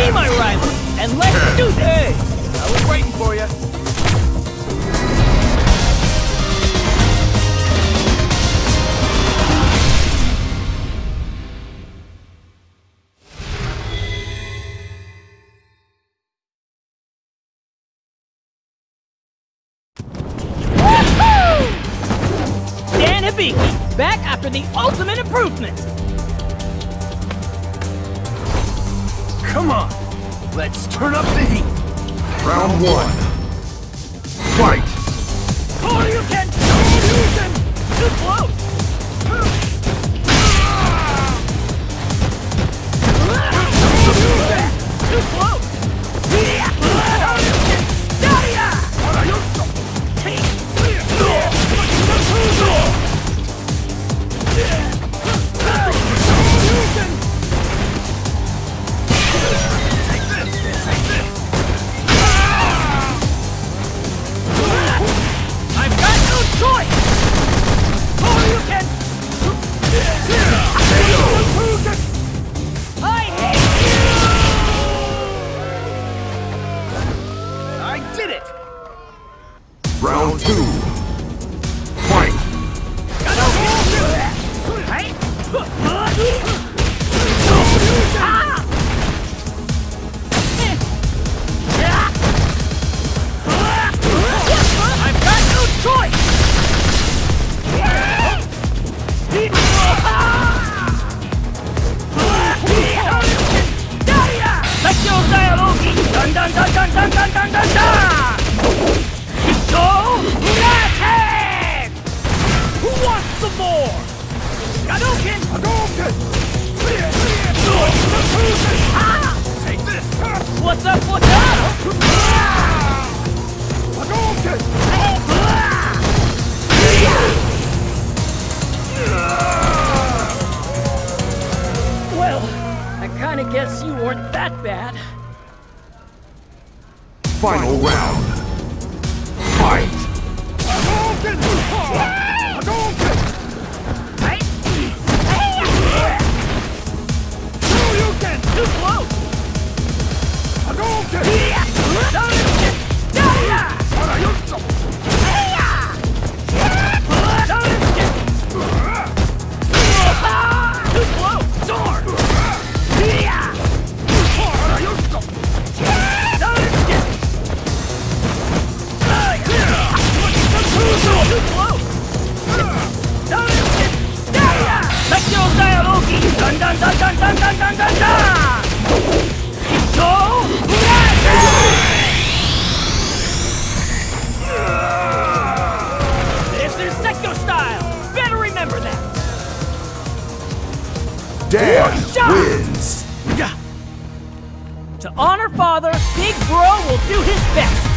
Be my rival, and let's do this! Hey! I was waiting for you. Hibiki, back after the ultimate improvement! Come on! Let's turn up the heat! Round 1. Fight! Oh, you can! Too close! Too close! I've got no choice! Oh, you can! I hate you! I did it! Round 2. Fight! I've got no choice! Secchio Dialogi! Dun dun dun dun dun dun dun dun dun! So, attack! Who wants some more? Hadouken! Hadouken! Take this! What's up? What's up? Hadouken! Well, I kinda guess you weren't that bad. Final round. Fight! Hadouken! Hadouken! Hadouken! Too close! Hadouken! Too close! Sword! Too close! Secchio Dialogi! Dun dun dun dun dun dun dun dun dun! So, this is Secchio style! Better remember that! Dan wins! To honor father, Big Bro will do his best!